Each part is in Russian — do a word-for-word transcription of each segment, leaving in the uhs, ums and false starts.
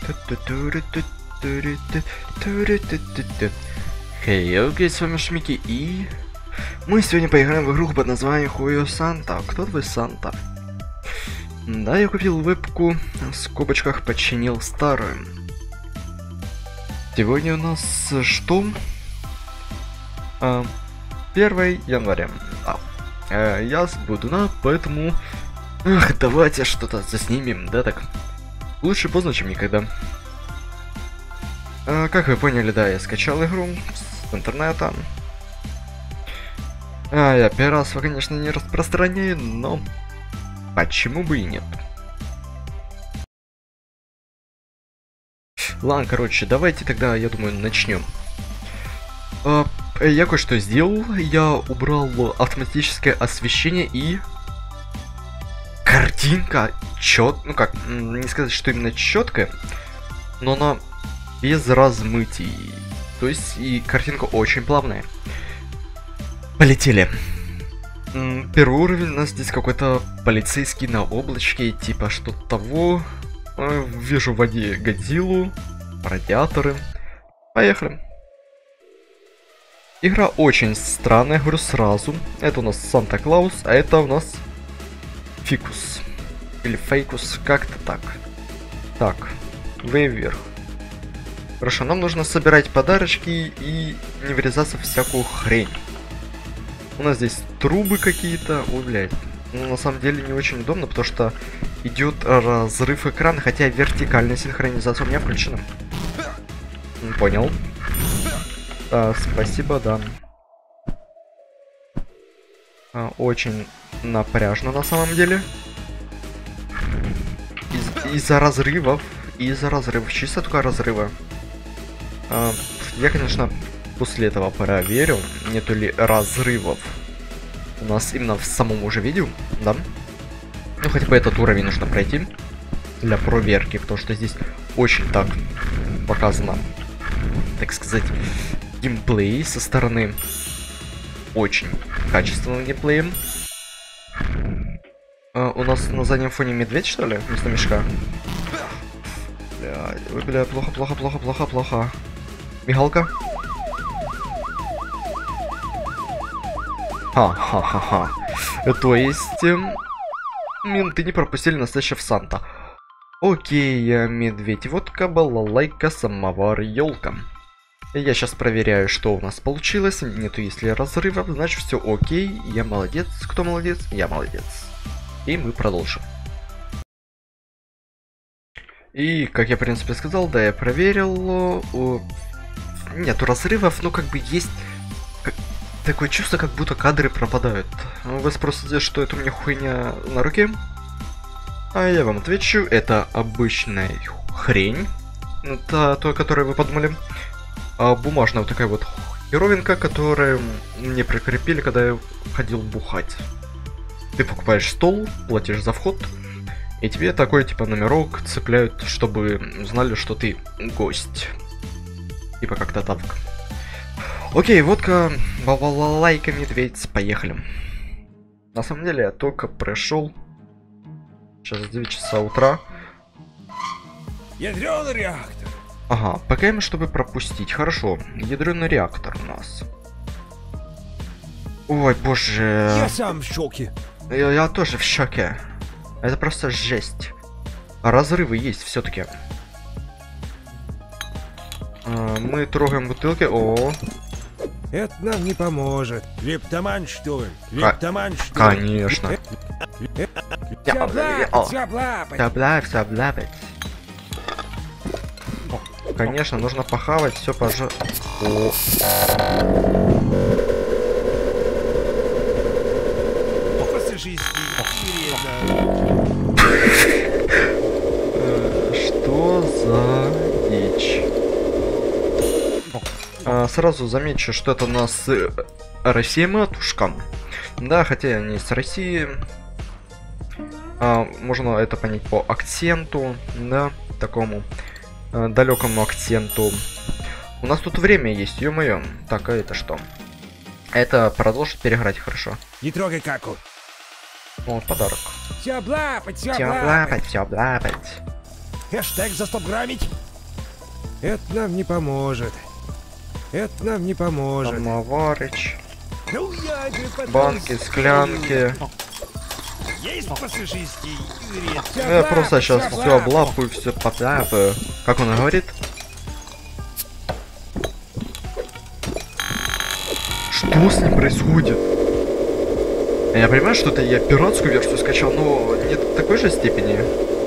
Хей, окей, с вами Шмики, и мы сегодня поиграем в игру под названием Хуё Санта. Кто твой Санта? Да, я купил вебку, в скобочках починил старую. Сегодня у нас что? А, первое января. А, а, я буду на, поэтому... Ах, давайте что-то заснимем, да так? Лучше поздно, чем никогда. А, как вы поняли, да, я скачал игру с интернета. А, я пиратство, конечно, не распространяю, но почему бы и нет? Ладно, короче, давайте тогда, я думаю, начнем. А, я кое-что сделал. Я убрал автоматическое освещение и... Картинка чет, ну как, не сказать, что именно четкая, но она без размытий. То есть и картинка очень плавная. Полетели. Первый уровень у нас здесь какой-то полицейский на облачке, типа что-то того. Вижу в воде Годзиллу, радиаторы. Поехали. Игра очень странная, говорю сразу. Это у нас Санта-Клаус, а это у нас Фикус. Или Фейкус, как-то так. Так, вы вверх. Хорошо, нам нужно собирать подарочки и не врезаться в всякую хрень. У нас здесь трубы какие-то. Ой, блядь. Ну, на самом деле не очень удобно, потому что идет разрыв экрана, хотя вертикальная синхронизация у меня включена. Понял. А, спасибо, да. А, очень напряжно на самом деле. Из- из-за разрывов. Из-за разрывов. Чисто только разрыва. А, я, конечно, после этого проверю, нету ли разрывов у нас именно в самом уже видео, да? Ну, хотя бы этот уровень нужно пройти для проверки, потому что здесь очень так показано, так сказать, геймплей со стороны. Очень качественным геймплеем. А, у нас на заднем фоне медведь, что ли? Вместо мешка. Бля, ой, бля, плохо, плохо, плохо, плохо, плохо. Мигалка. Ха-ха-ха-ха. То есть... Эм, менты не пропустили настоящего Санта. Окей, медведь, водка, балалайка, самовар, елка. Я сейчас проверяю, что у нас получилось. Нету, если разрывов, значит все окей. Я молодец. Кто молодец? Я молодец. И мы продолжим. И, как я, в принципе, сказал, да, я проверил. О, нету разрывов, но как бы есть как... такое чувство, как будто кадры пропадают. Вы спросите, что это у меня хуйня на руке? А я вам отвечу, это обычная хрень. Это то, которое вы подумали. А бумажная вот такая вот херовинка, которую мне прикрепили, когда я ходил бухать. Ты покупаешь стол, платишь за вход, и тебе такой типа номерок цепляют, чтобы знали, что ты гость. Типа как-то так. Окей, водка, балалайка, медведь, поехали. На самом деле я только прошел. Сейчас девять часа утра. Ядрёный реактор. Ага, ПКМ, чтобы пропустить. Хорошо, ядреный реактор у нас. Ой, боже. Я сам в шоке. Я, я тоже в шоке. Это просто жесть. Разрывы есть все-таки. А, мы трогаем бутылки. О. Это нам не поможет. Лептоман, что ли? Лептоман, что ли? Конечно. Сяблапать, сяблапать. Сяблапать, сяблапать. Конечно, нужно похавать, все, пожалуйста. Что за дичь? А, сразу замечу, что это у нас Россия матушка. Да, хотя не с России. А, можно это понять по акценту, да, такому э, далекому акценту. У нас тут время есть, ё-моё. Так, а это что? Это продолжит переиграть хорошо. Не трогай каку. О, подарок. Сяблапать, Всё сяблапать. облапать, всё облапать. Хэштег за стоп граммить. Это нам не поможет. Это нам не поможет. Самоварыч. Ну, я же Банки, склянки. Есть пассажирский. Я просто сейчас все облапаю, все подляпаю. Как он говорит? Что с ним происходит? Я понимаю, что это я пиратскую версию скачал, но не в такой же степени.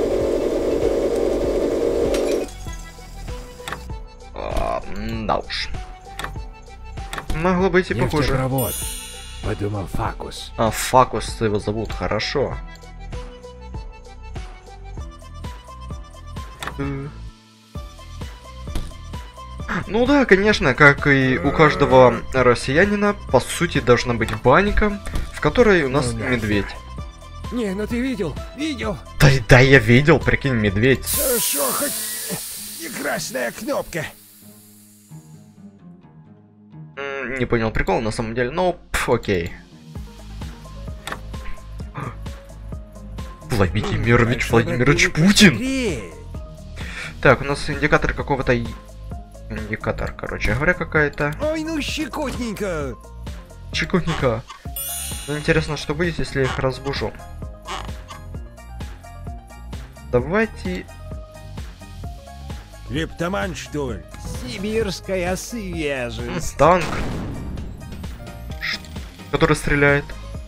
А, да уж. Могло быть и похуже. Нефтепровод. Подумал Факус. А, Факус его зовут, хорошо. Ну да, конечно, как и у каждого россиянина, по сути, должна быть банька, в которой у нас Ну, медведь. Не, ну ты видел? Видел? Да, да, я видел, прикинь, медведь. Хорошо, хоть и красная кнопка. М, Не понял прикол на самом деле, но пф, окей. Владимирович Владимирович Путин. Так, у нас индикатор какого-то... и- Индикатор, короче говоря, какая-то. Ой, ну щекотненько. Чекутника. Ну, интересно, что будет, если я их разбужу. Давайте... Лептоман, что ли? Сибирская свежесть. Танк. Ш- Который стреляет.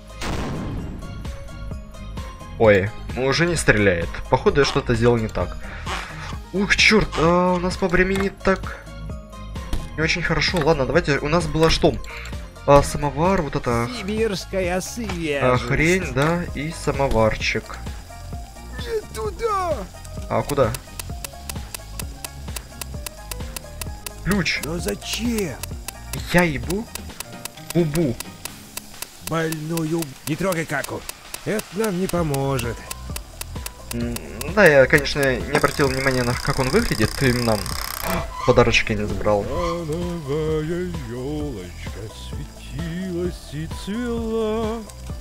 Ой, ну уже не стреляет. Походу я что-то сделал не так. Ух, черт, а у нас по времени так... Не очень хорошо. Ладно, давайте. У нас было что? А, самовар, вот это... Сибирская свежесть. а, хрень, да, и самоварчик. Не туда. А куда? Ключ. Но зачем? Я ебу? Бубу. Больную... Не трогай каку. Это нам не поможет. М, Да, я, конечно, не обратил внимания на как он выглядит, и нам подарочки не забрал. Новая елочка светилась и цвела.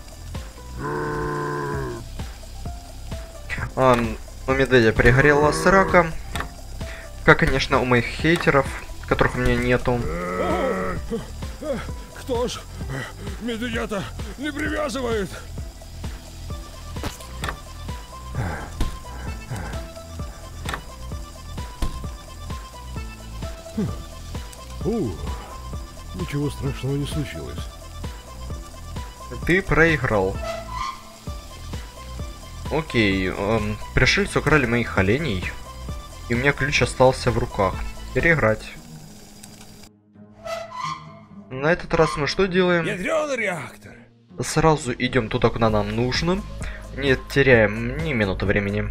А, у медведя пригорела срака. Как, конечно, у моих хейтеров, которых у меня нету. Кто ж медведя-то не привязывает? О, ничего страшного не случилось. Ты проиграл. Окей, эм, пришельцы украли моих оленей, и у меня ключ остался в руках. Переиграть. На этот раз мы что делаем? Ядреный реактор. Сразу идем туда, куда нам нужно. Не теряем ни минуты времени.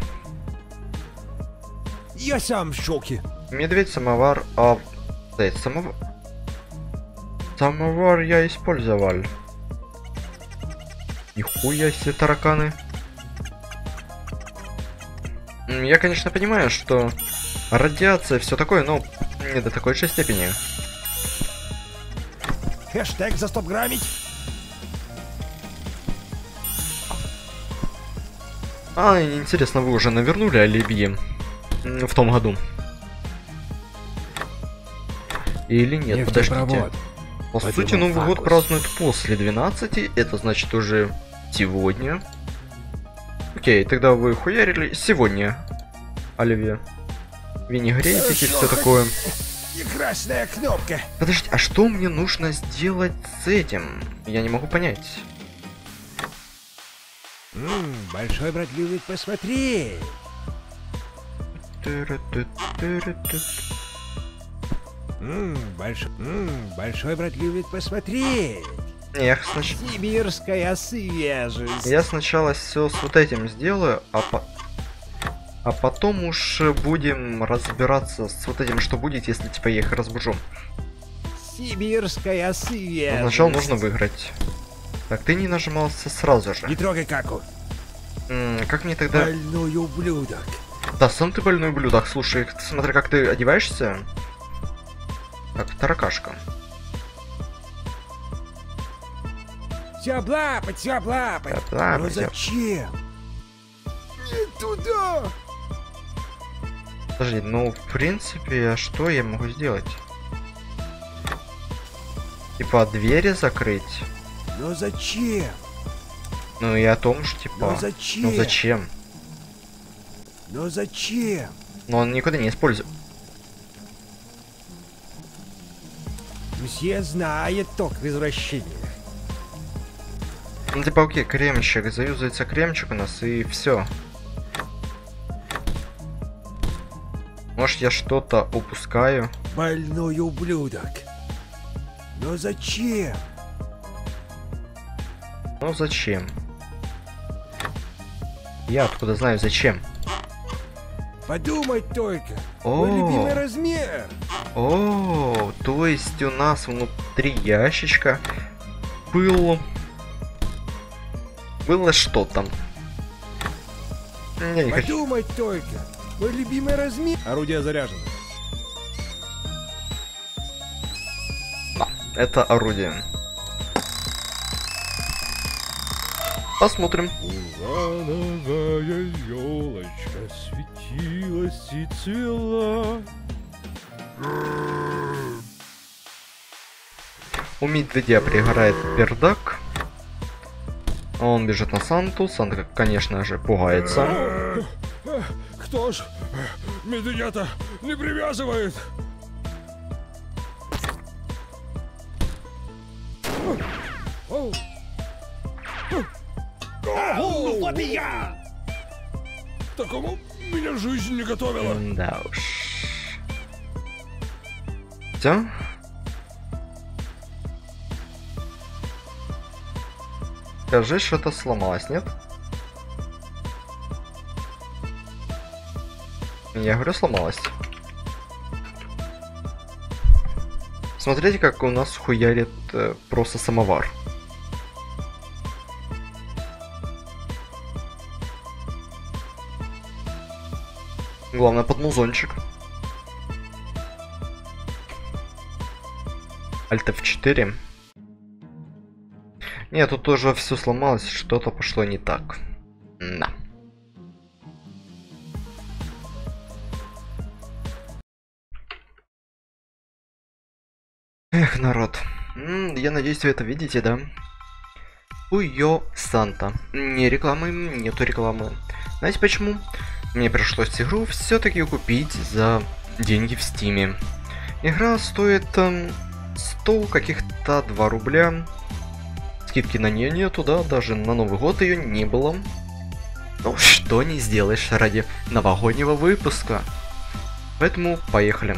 Я сам в шоке. Медведь, самовар, а... Да, самовар... Самовар я использовал. Нихуя себе тараканы. М, Я, конечно, понимаю, что радиация, все такое, но не до такой же степени. Хэштег за стоп-граммить. А, интересно, вы уже навернули оливье м, в том году? Или нет? Подождите. Нефтепровод. По Подумал сути, Новый год Факус. празднуют после двенадцати, это значит уже сегодня. Окей, тогда вы хуярили сегодня, оливье. Винегретики, все такое. И красная кнопка. Подождите, а что мне нужно сделать с этим? Я не могу понять. М, большой брат любит посмотреть. М, больш... М, большой брат любит посмотреть. Не, я, снач... Сибирская свежесть. я сначала все с вот этим сделаю, а по... А потом уж будем разбираться с вот этим, что будет, если типа я их разбужу. Сибирская свежесть. Но сначала нужно выиграть. Так, ты не нажимался сразу же. Не трогай каку. М, как мне тогда... Больной ублюдок. Да, сам ты больной ублюдок. Слушай, смотри, как ты одеваешься. Как таракашка. Все облапать, все облапать. Да, Но друзья. зачем? Не туда. Подожди, ну, в принципе, что я могу сделать? Типа, двери закрыть? Но зачем? Ну, и о том же, типа... Но зачем? Ну, зачем? Но зачем? Но он никуда не использует. Мсье знает ток в извращениях. Ну, типа, окей, кремчик. Заюзается кремчик у нас, и все. Может, я что-то упускаю? Больной ублюдок. Но зачем? Ну, зачем? Я откуда знаю, зачем? Подумать только. О, Мой любимый размер. О, то есть у нас внутри ящичка был... Было что там? Я не хочу. Подумать только. Мой любимый размер. Орудие заряжено. Да, это орудие. Посмотрим. Урановая елочка светилась и цвела. У медведя пригорает пердак. Он бежит на Санту. Санта, конечно же, пугается. Кто ж медведя-то не привязывает? Ну вот и я! Такому меня жизнь не готовила. Да уж. Все? Скажи, что-то сломалось, нет? Я говорю, сломалось. Смотрите, как у нас хуярит э, просто самовар. Главное, под музончик. Альт эф четыре. Нет, тут тоже все сломалось, что-то пошло не так. Да. Эх, народ. М, я надеюсь, вы это видите, да? Уйо Санта. Не рекламы, нету рекламы. Знаете почему? Мне пришлось игру все-таки купить за деньги в Стиме. Игра стоит эм, сто каких-то два рубля. Скидки на нее нету, да, даже на Новый год ее не было. Ну, что не сделаешь ради новогоднего выпуска. Поэтому поехали.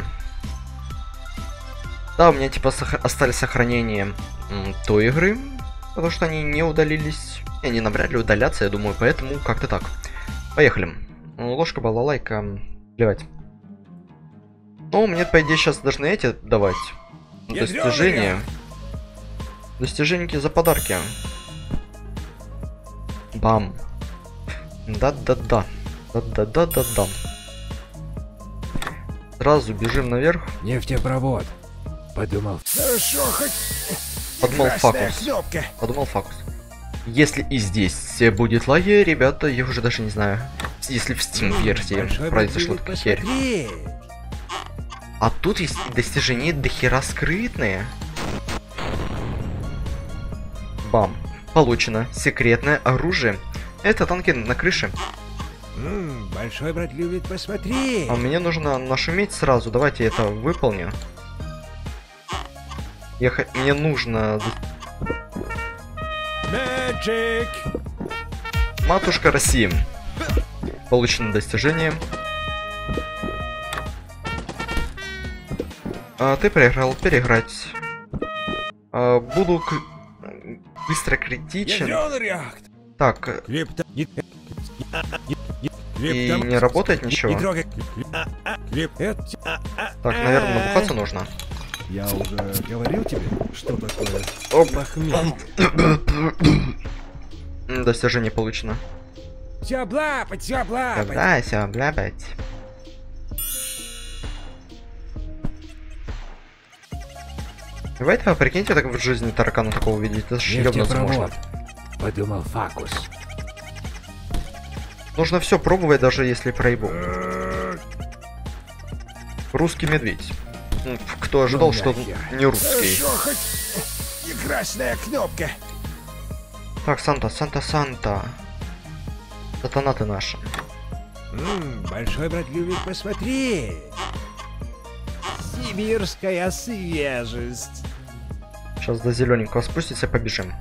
Да, у меня типа сох... остались сохранения м, той игры, потому что они не удалились. И они навряд ли удалятся, я думаю, поэтому как-то так. Поехали. Ложка, балалайка, плевать. Ну, мне, по идее, сейчас должны эти давать. Достижения. Достиженьки за подарки. Бам. Да-да-да. Да-да-да-да-да. Сразу бежим наверх. Нефтепровод. Подумал. Хорошо, хоть... Подумал фокус. Подумал фокус. Если и здесь все будет лагерь, ребята, я уже даже не знаю. Если в Steam версии произошло такая херь. А тут есть достижения дохера скрытные. Бам. Получено секретное оружие. Это танки на крыше. М-м, большой брат любит посмотреть. А мне нужно нашуметь сразу. Давайте я это выполню. Я х... Мне нужно... Magic. Матушка России. Получено достижение. А, ты проиграл. Переиграть. А, буду к... быстро критичен. Так. И не работает ничего. Так, наверное, набухаться нужно. Я уже говорил тебе, что такое похмелье. Достижение получено. Все облапать, все облапать. Да, все облапать. Давайте вы прикиньте, так в жизни таракана такого видеть. Это ж ёбнуться можно. Подумал фокус. Нужно все пробовать, даже если проебу. Русский медведь. Ну, кто ожидал, Ну, что он нахер. не русский? Хорошо, хоть и красная кнопка. Так, Санта, Санта, Санта. Сатана ты наша. М, большой брат любит посмотреть. Сибирская свежесть. Сейчас до зелененького спустится, побежим.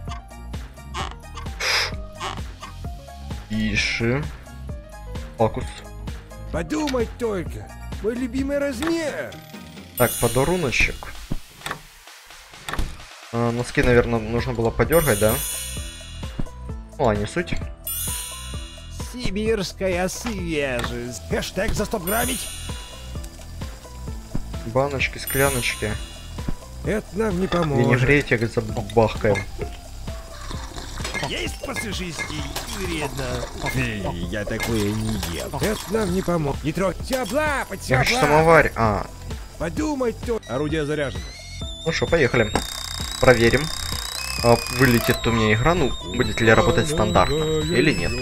Иши. Фокус. Подумать только. Мой любимый размер. Так, подаруночек. А, носки, наверное, нужно было подергать, да? Ну, а не суть. Сибирская свежесть. Хэштег за стоп граммить. Баночки, скляночки. Это нам не И поможет. не грейте, как забахкаем. Есть посушистей и вредно. Я такое не ел. Это нам не поможет. Не трогай. Все облапать, все Я хочу облапать. самоварь. А, Подумать то. Орудие заряжено. ну что, поехали. Проверим. А, вылетит у меня игра, ну, будет ли работать стандартно или нет.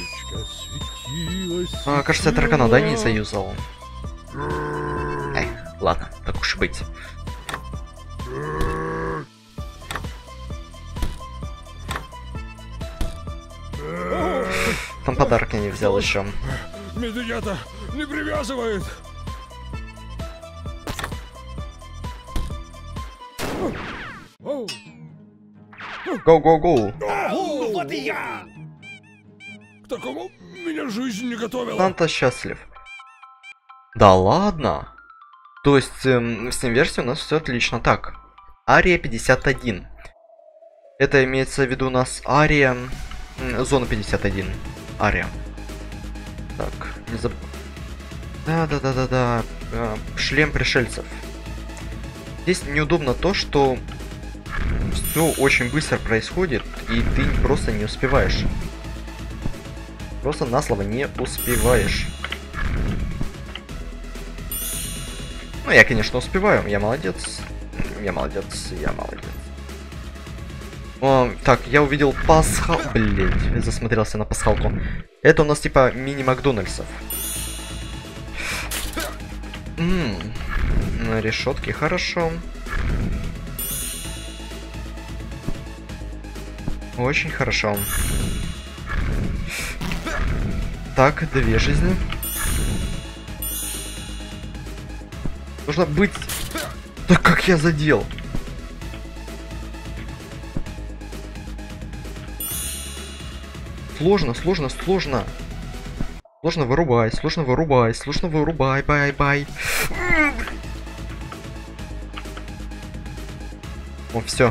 А, кажется, я таракана, да, не заюзал. Эх, ладно, так уж и быть. Там подарок я не взял еще. Медведята не привязывает. Гоу-гоу-гоу. О, вот и я! К такому меня жизнь не готовила. Санта счастлив. Да ладно. То есть эм, в Steam-версии у нас все отлично. Так, Ария пятьдесят один. Это имеется в виду у нас Ария... м, Зона пятьдесят один. Ария. Так, не заб... Да-да-да-да-да. э, Шлем пришельцев. Здесь неудобно то, что все очень быстро происходит, и ты просто не успеваешь. Просто на слово не успеваешь. Ну, я, конечно, успеваю. Я молодец. Я молодец. Я молодец. О, так, я увидел пасхал... Блять, засмотрелся на пасхалку. Это у нас типа мини-макдональдсов. Ммм. На решетке хорошо. Очень хорошо. Так, две жизни. Нужно быть... Да как я задел? Сложно, сложно, сложно. Сложно вырубай, сложно вырубай, сложно вырубай, бай-бай. О, все.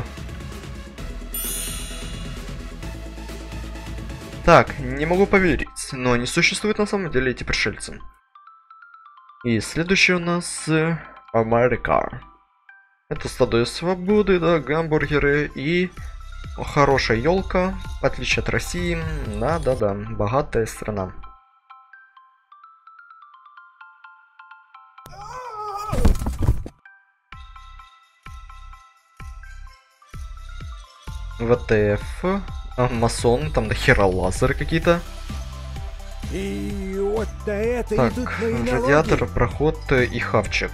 Так, не могу поверить, но они существуют на самом деле, эти пришельцы. И следующий у нас э, Америка. Это стадо свободы, да, гамбургеры и хорошая елка, в отличие от России. Да-да-да, богатая страна. ВТФ, а, масон, там до хера лазеры какие-то. И вот на это Так, идут мои налоги. радиатор, проход э, и хавчик.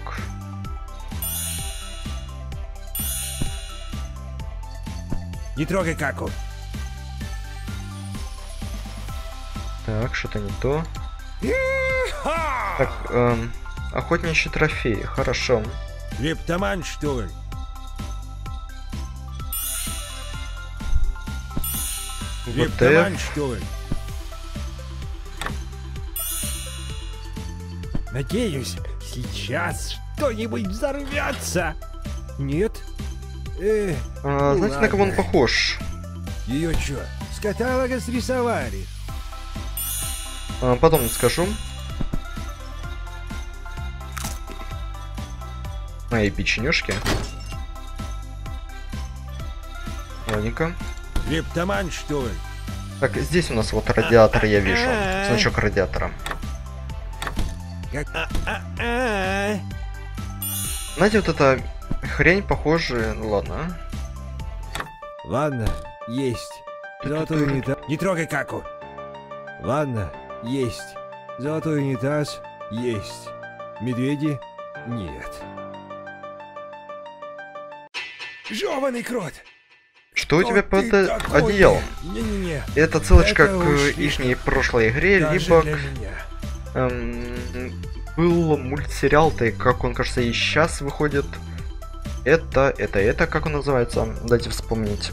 Не трогай каку. Так, что-то не то. И-ха! Так, эм, охотничьи трофеи, хорошо. Лептоман, что ли? Лептоман, ВТФ, что ли? Надеюсь, сейчас что-нибудь взорвется. Нет? Э, а, ну знаете, на кого он ладно. похож? Ее что, с каталога срисовали? А, потом скажу. Мои печенюшки. Ладненько. Лептоман, что ли? Так, здесь у нас вот радиатор, я вижу. Значок радиатора. Как... А-а-а. Знаете, вот эта хрень похожа... Ну ладно. Ладно, есть. Золотой унитаз. Не трогай каку. Ладно, есть. Золотой унитаз. Есть. Медведи. Нет. Жёваный крот! Что у тебя Кто под ты такой? одеялом? Не-не-не. Это ссылочка Это к уж ихней прошлой игре, Даже либо для к... меня. эм, был мультсериал-то, как он, кажется, и сейчас выходит. Это, это, это, как он называется? Дайте вспомнить.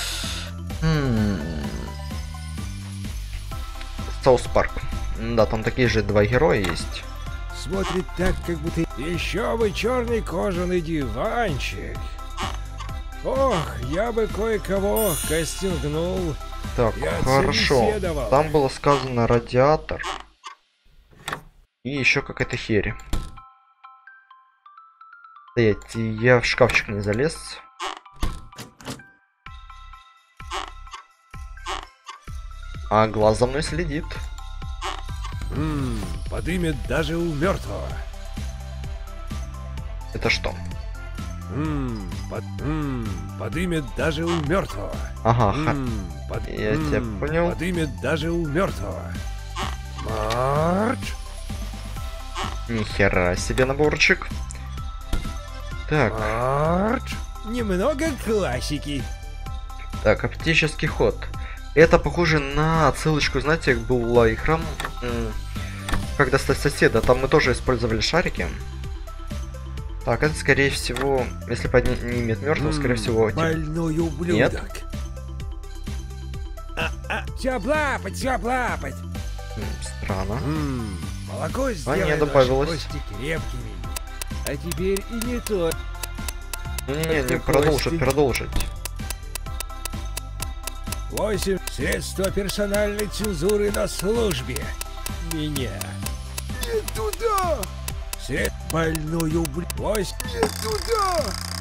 Саус Парк. Да, там такие же два героя есть. Смотрит так, как будто... Еще бы черный кожаный диванчик. Ох, я бы кое-кого костюмгнул. Так, Я хорошо. собеседовал. Там было сказано радиатор. И еще какая-то херь. Стоять, я в шкафчик не залез. А глаз за мной следит. Ммм, подымет даже у мертвого. Это что? Ммм, под... Ммм, подымет даже у мертвого. Ага, ха- Ммм, под... Я тебя Ммм, понял. Подымет даже у мертвого. Марч. Нихера себе наборчик. Так, Марч. Немного классики. так, оптический ход. Это похоже на отсылочку, знаете, была игра, м, как достать соседа. Там мы тоже использовали шарики. Так, это скорее всего, если поднимет мертвого, скорее М, всего. тип- Больной ублюдок. А, а, все облапать, все облапать. м, Странно. М, молоко А, сделает не ваши добавилось. кости крепкими. А теперь и не то. Не-не-не, не Кости. продолжить, продолжить. Восемь. Средства персональной цензуры на службе. Меня. Не туда. Сред... Больной ублюдок. Восемь. Не туда.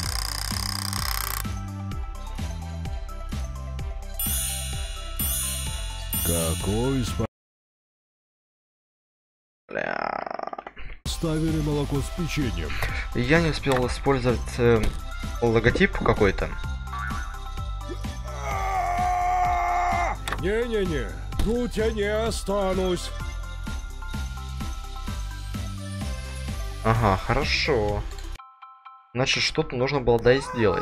Какой спа... Бля. Ставили молоко с печеньем. Я не успел использовать э, логотип какой-то. Не-не-не, тут я не останусь. Ага, хорошо. Значит, что-то нужно было да и сделать.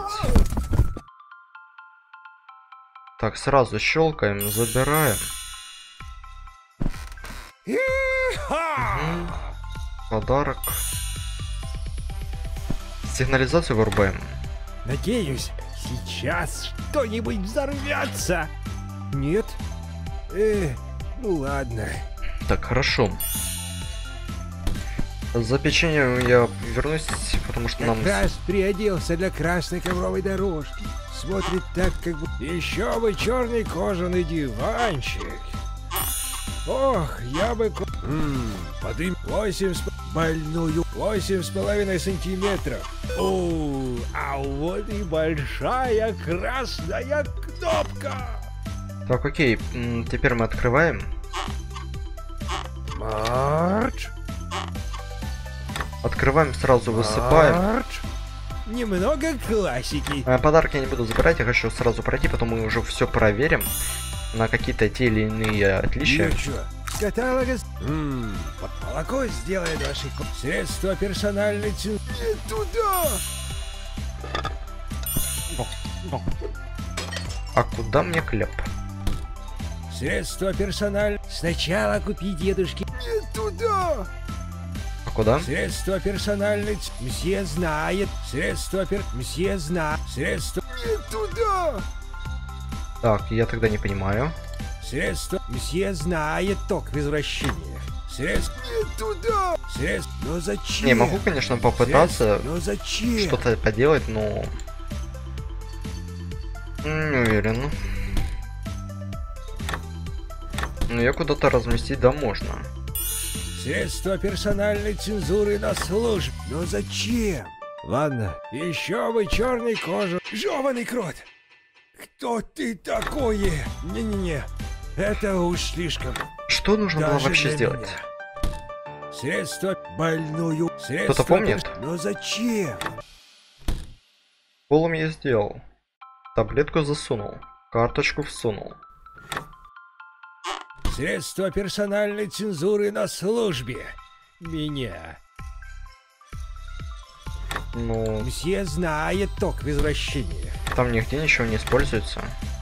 Так, сразу щелкаем, забираем. Мгм. Подарок. Сигнализацию вырубаем. Надеюсь, сейчас что-нибудь взорвется. Нет? Э, ну ладно. Так, хорошо. За печеньем я вернусь, потому что нам... Как раз приоделся для красной ковровой дорожки. Смотрит так, как бы... Еще бы черный кожаный диванчик. Ох, я бы... ко- Ммм, подым... Восемь с... п- Больную... Восемь с половиной сантиметров. О, а вот и большая красная кнопка. Так, окей, м, теперь мы открываем. Марч. Открываем, сразу высыпаем. Марч. Немного классики. А, подарок я не буду забирать, я хочу сразу пройти, потом мы уже все проверим на какие-то те или иные отличия. Ну чё, с каталога... с- Ммм, по- молоко сделает ваши... ко- Средства персональной цен... Не туда! А куда мне хлеб? Средства персональ... Сначала купи дедушке... Не туда! А куда? Средства персональной... ц- Мсье знает. Средства пер... Мсье зна... Средства... Не туда! Так, я тогда не понимаю. Средства... Мсье знает ток в извращениях. Средства... Не туда! Средства... Но зачем? Не, могу, конечно, попытаться Средства... Но зачем? что-то поделать, но... Не уверен. Но я куда-то разместить, да, можно. Средства персональной цензуры на службе. Но зачем? Ладно, еще бы черный кожу. Жеваный крот! Кто ты такое? Не-не-не, это уж слишком. Что нужно было Даже вообще для сделать? меня. Средства больную. Средства Кто-то помнит? перс- Но зачем? Полом я сделал. Таблетку засунул. Карточку всунул. Средства персональной цензуры на службе. Меня. Ну, Мсье знает ток возвращения. там нигде ничего не используется.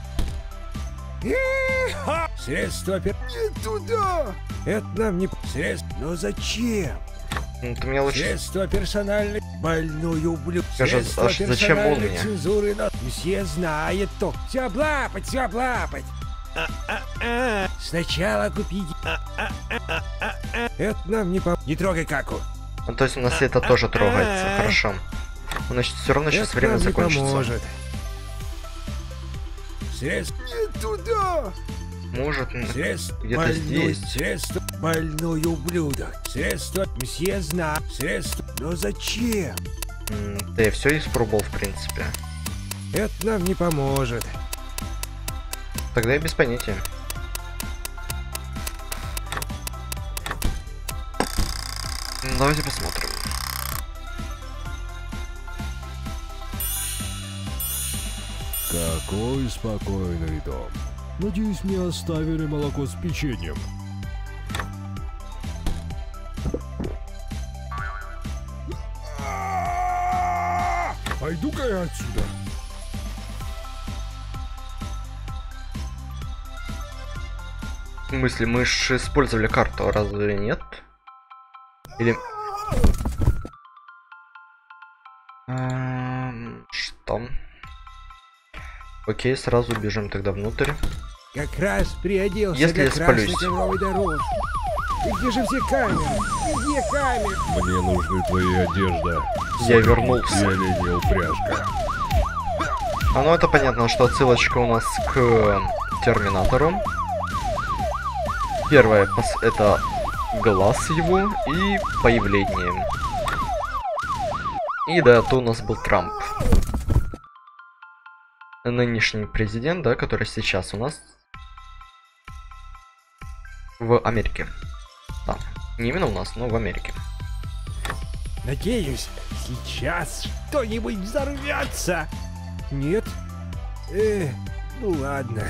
Средства опер... Не туда! Это нам не... Средств... Но зачем? Ну, ты мне лучше... Средства персональной... Больной ублюдок. Скажи, Средства а ш- зачем он персональной мне? цензуры на... Мсье знает ток. Все облапать, все облапать. А-а-а. Сначала купить... А-а-а-а-а. Это нам не пом... Не трогай каку. Ну, то есть у нас это тоже трогается, хорошо. Ну, значит, все равно сейчас Это время нам не закончится. поможет. Средств... Не туда! Может, м, Средств... где-то больной... здесь. Средства... Больной ублюдок. Средства... Мсье знает... Средства... Но зачем? М, Да я все испробовал, в принципе. Это нам не поможет. Тогда я без понятия. Ну, давайте посмотрим. Какой спокойный дом. Надеюсь, мне оставили молоко с печеньем. Пойду-ка я отсюда. В смысле, мы же использовали карту, разве нет? Или... Эм, Что? Окей, сразу бежим тогда внутрь. Как раз приоделся Если для я красной спалюсь. ковровой дорожки. И где же все камеры? Где камеры? Мне нужны твои одежда. Я вернулся. И оленья упряжка. А ну это понятно, что отсылочка у нас к Терминатору. Первое пос- это глаз его и появление. И да, то у нас был Трамп. Нынешний президент, да, который сейчас у нас в Америке. Да, не именно у нас, но в Америке. Надеюсь, сейчас что-нибудь взорвется. Нет? Э, ну ладно.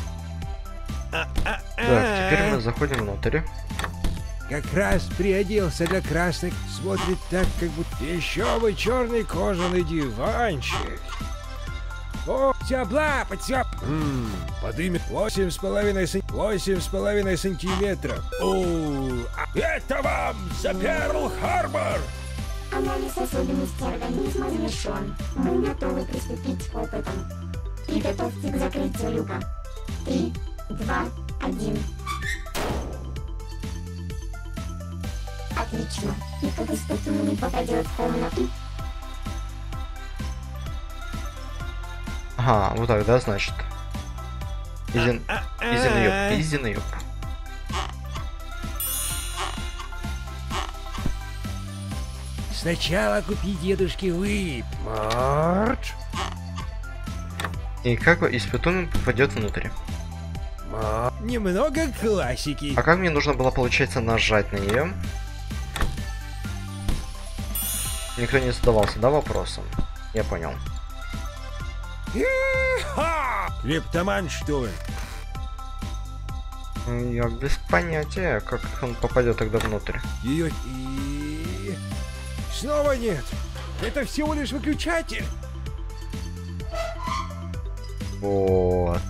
Так, теперь мы заходим внутрь. Как раз приоделся для красных. Смотрит так, как будто... Еще бы черный кожаный диванчик. О, все облапать, все... Ммм, подымет восемь с половиной сантиметров. Восемь с половиной сантиметров. О, а это вам за Перл-Харбор! Анализ особенностей организма завершен. Мы готовы приступить к опытам. Приготовьте к закрытию люка. Три, два, один. Отлично. И как испытуемый попадет в комнату. Ага, вот так, да, значит. Изи изи на ёб, изи на ёб. Сначала купи дедушке выпить. Марч. И как испытуемый попадет внутрь? Ма- Немного классики. А как мне нужно было, получается, нажать на нее? Никто не задавался, да, вопросом? Я понял. И-ха! Клептоман, что ли? Я без понятия, как он попадет тогда внутрь. Ее и... Снова нет. Это всего лишь выключатель. Вот.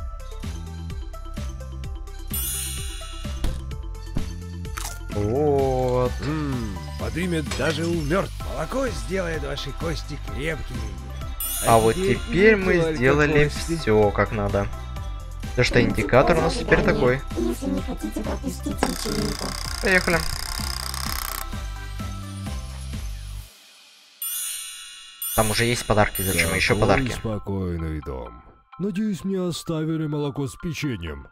Вот. Ммм, подымет даже у мертв. Молоко сделает ваши кости крепкими. А вот теперь не мы только сделали кости. все как надо. Да что, индикатор у нас теперь такой. Если не хотите пропустить вечеринку. Поехали. Там уже есть подарки, зачем еще Какой подарки? спокойный дом. Надеюсь, мне оставили молоко с печеньем.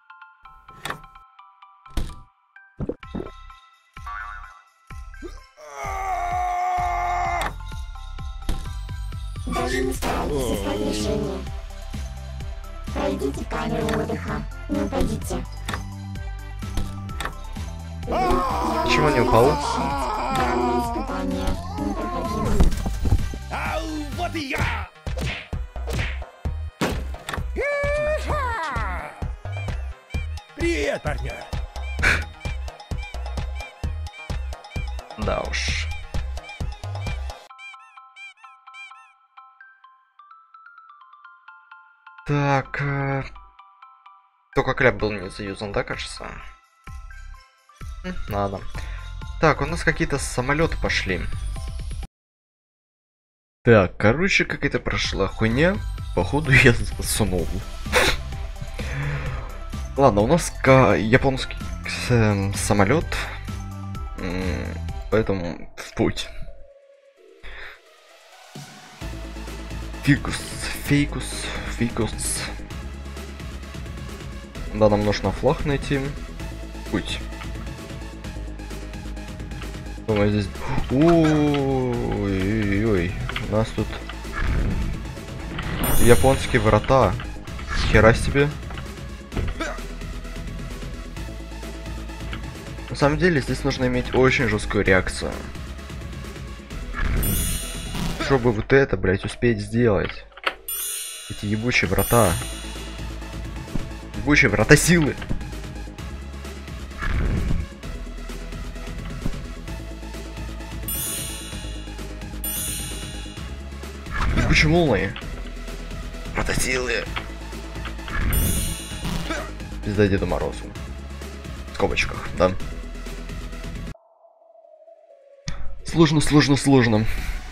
Даже не старайтесь искать решение. Пройдите камеру отдыха. Не упадите. Почему не упал? Данное испытание непроходимо. Ау, вот и я! И-ха! Привет, партнер! Да уж. Так. Э... Только кляп был не заюзан, да, кажется? Хм, надо. Так, у нас какие-то самолеты пошли. Так, короче, какая-то прошла хуйня. Походу я засунул. Ладно, у нас японский самолет. Поэтому в путь. Фикус, фейкус, фикус. Да, нам нужно флаг найти. Путь. Думаю, здесь... Ой-ой-ой. У нас тут... Японские врата. Хера себе. На самом деле, здесь нужно иметь очень жесткую реакцию. Чтобы вот это, блять, успеть сделать. Эти ебучие врата. Ебучие врата силы. Ебучие молнии. Врата силы. Пизда Деду Морозу. В скобочках, да. Сложно, сложно, сложно.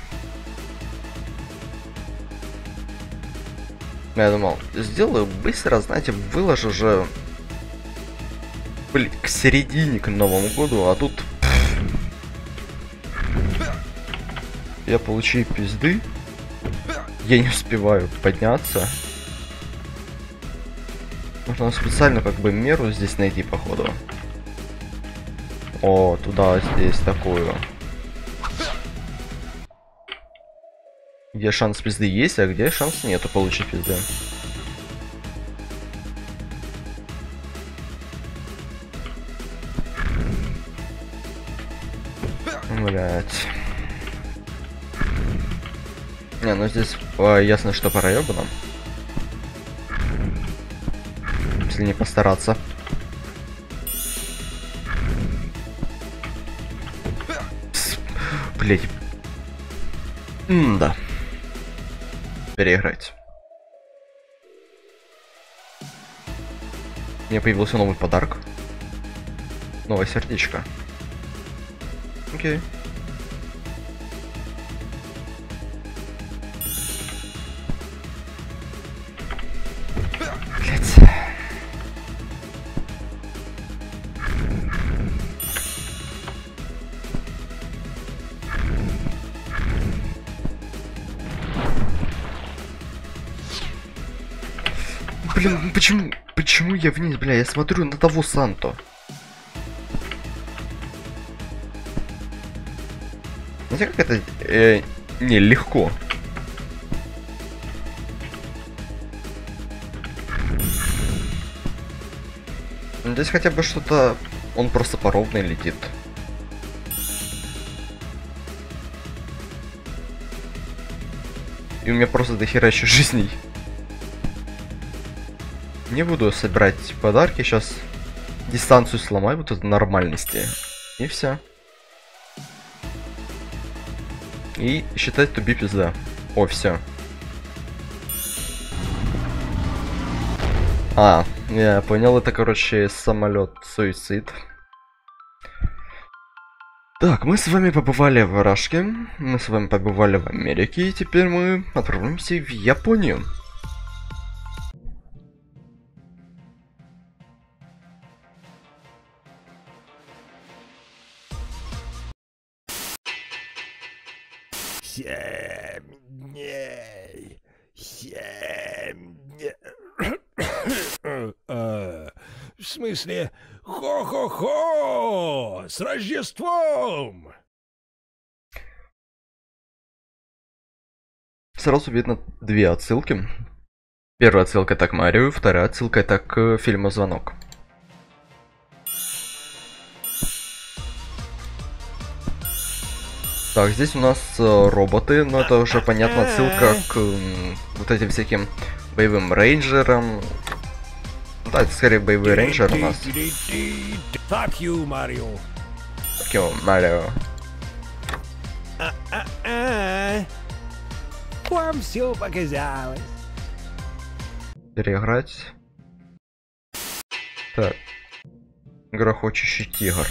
Я думал, сделаю быстро, знаете, выложу уже, блин, к середине, к Новому году, а тут я получаю пизды, я не успеваю подняться. Нужно специально как бы меру здесь найти, походу. О, туда, здесь такую. Где шанс пизды есть, а где шанс нету получить пизды. Блять. Не, ну здесь а, ясно, что по району. Если не постараться. Блять. М-да. Переиграть. У меня появился новый подарок. Новое сердечко. Окей. Блять. Блин, почему, почему я вниз, бля, я смотрю на того Санту. Знаете, как это э, не легко. Здесь хотя бы что-то, он просто по ровной летит. И у меня просто дохера еще жизней. Не буду собирать подарки, сейчас дистанцию сломаю вот от нормальности. И все. И считать туби пизда. О, все. А, я понял, это, короче, самолет-суицид. Так, мы с вами побывали в Рашке, мы с вами побывали в Америке, и теперь мы отправляемся в Японию. Семь дней. Семь дней. В смысле, хо-хо-хо! С Рождеством! Сразу видно две отсылки. Первая отсылка это к Марио, вторая отсылка это к фильму «Звонок». Так, здесь у нас э, роботы, но это уже понятно отсылка к э, вот этим всяким боевым рейнджерам. Да, это скорее боевой рейнджер у нас. Fuck you, Марио. Fuck you, Марио. Вам все показалось. Переиграть. Так. Грохочущий тигр.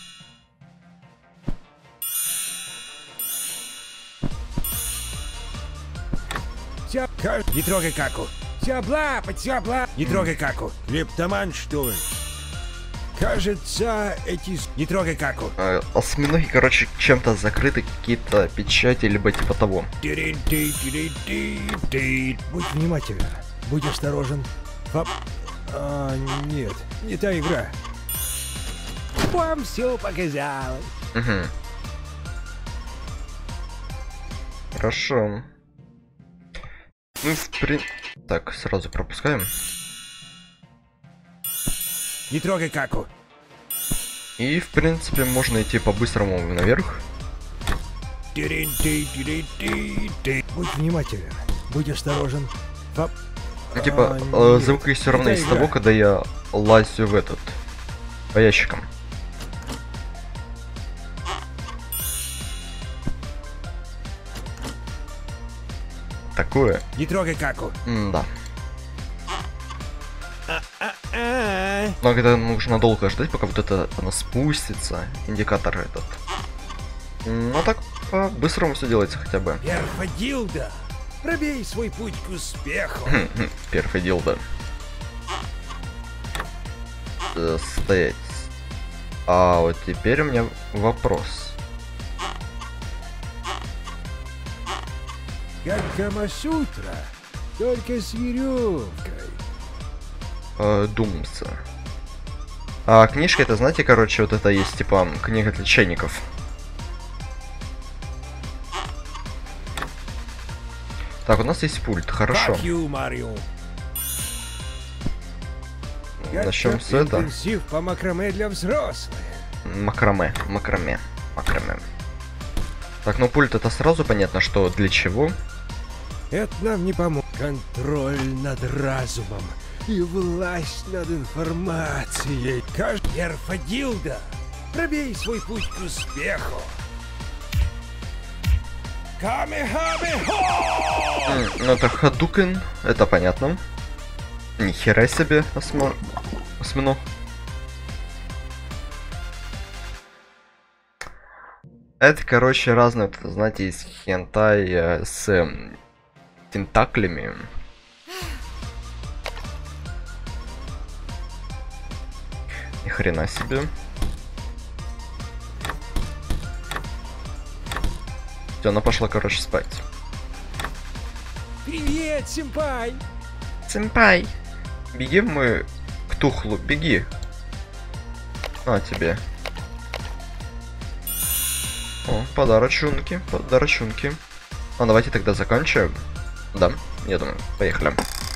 Тя... Не трогай каку. Тябла, потябла. Не трогай каку. Лептоман, что ли? Кажется, эти... Не трогай каку. А, осьминоги, короче, чем-то закрыты, какие-то печати, либо типа того. Будь внимателен. Будь осторожен. Фап... А, нет, не та игра. Вам все показалось. Угу. Хорошо. Ну, в при... Так, сразу пропускаем. Не трогай каку. И, в принципе, можно идти по-быстрому наверх. Будь внимателен. Будь осторожен. Фап... Ну, типа, а, э, звук все равно не из та того, игра. когда я лазю в этот... По ящикам. Такое. Не трогай каку. М-да. А-а-а. Но когда нужно долго ждать, пока вот это оно спустится, индикатор этот. Ну так, по-быстрому все делается хотя бы. Перфодилда, пробей свой путь к успеху. Перфодилда. Э, Стоять. А вот теперь у меня вопрос. Как Камасутра, только с веревкой. Э, думается. А книжка это, знаете, короче, вот это есть типа книга для чайников. Так, у нас есть пульт, хорошо. Fuck you, Марио. Начнем с этого. Интенсив по макраме для взрослых. Макраме, макраме, макраме. Так, ну пульт это сразу понятно, что для чего. Это нам не поможет. Контроль над разумом и власть над информацией. Каждый Перфодилда, пробей свой путь к успеху. Камехамехо! М, Ну это Хадукен, это понятно. Нихера себе, осьмо... осьминог. Это, короче, разные, вот, знаете, из хентай э, с э, тентаклями. Ни хрена себе. Всё, она пошла, короче, спать. Привет, симпай! Сэмпай, беги в мой ктухлу, беги. На тебе. О, подарочунки, подарочунки. Ну, давайте тогда заканчиваем. Да, я думаю, поехали.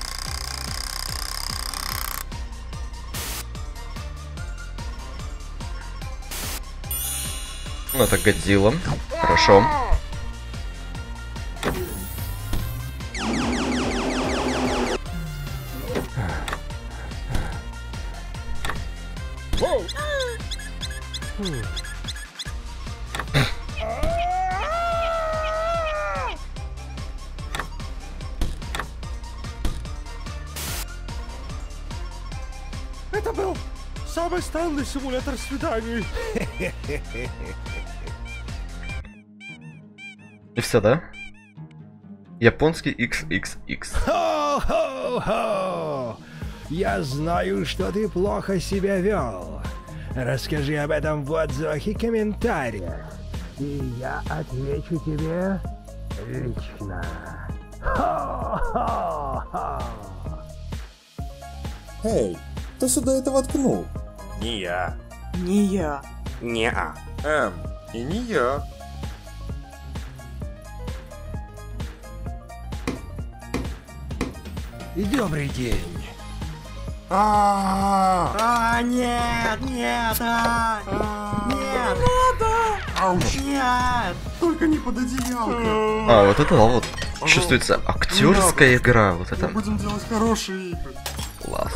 Ну, это Годзилла. Хорошо. Это был самый странный симулятор свиданий. И все, да? Японский икс икс икс. Хо-хо-хо! Я знаю, что ты плохо себя вел. Расскажи об этом в отзывах и комментариях. И я отвечу тебе лично. Хо-хо-хо! Эй, кто сюда это воткнул? Не я. Не я. Не-а. Эм, и не я. И добрый день. А, А, нет, нет, а, нет, ауч. нет. Только не под одеялко. А, вот это вот чувствуется актерская игра. Вот Мы это будем делать хорошие игры. класс.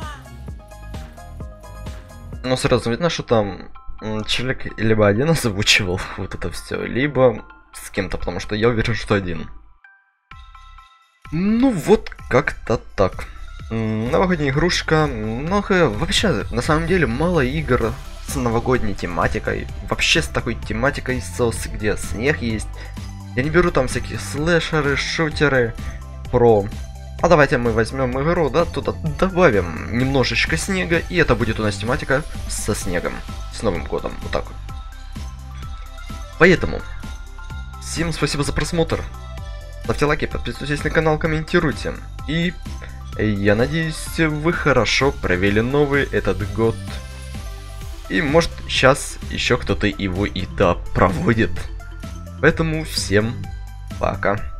Ну, сразу видно, что там м, человек либо один озвучивал вот это все, либо с кем-то, потому что я уверен, что один. Ну вот как-то так. М, Новогодняя игрушка. Много... Вообще, на самом деле, мало игр с новогодней тематикой. Вообще с такой тематикой сос, где снег есть. Я не беру там всякие слэшеры, шутеры, про... А давайте мы возьмем игру, да, туда добавим немножечко снега, и это будет у нас тематика со снегом, с Новым годом, вот так вот. Поэтому, всем спасибо за просмотр, ставьте лайки, подписывайтесь на канал, комментируйте, и я надеюсь, вы хорошо провели новый этот год. И может сейчас еще кто-то его и да проводит. Поэтому всем пока.